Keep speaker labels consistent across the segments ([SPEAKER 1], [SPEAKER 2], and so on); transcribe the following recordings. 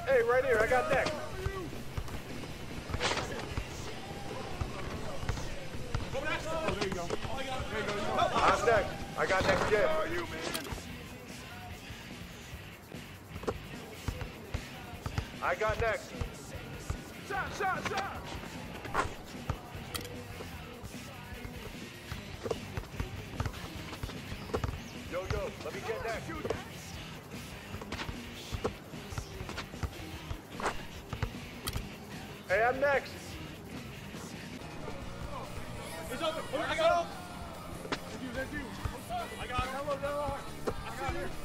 [SPEAKER 1] Hey, right here, I got next.
[SPEAKER 2] Oh, there you go. There you go.
[SPEAKER 1] I'm next. I got next gen.
[SPEAKER 3] How are you, man?
[SPEAKER 1] I got next.
[SPEAKER 3] Shot!
[SPEAKER 1] Yo, let me get next. Hey, I'm next.
[SPEAKER 2] He's open. I got him. That's you. I got him. Hello. I got him.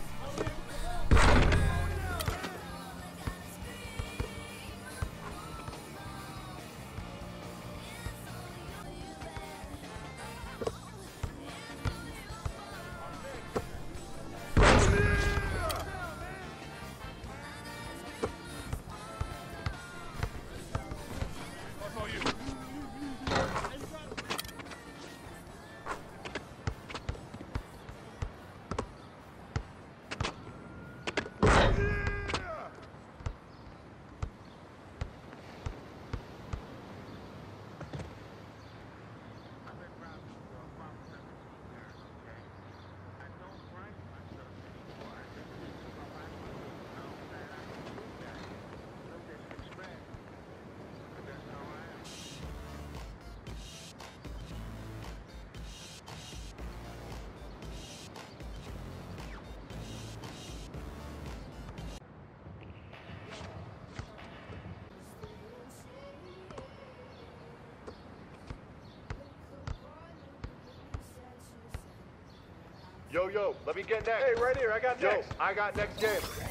[SPEAKER 1] Yo, let me get next. Hey, right here, I got next. I got next gen.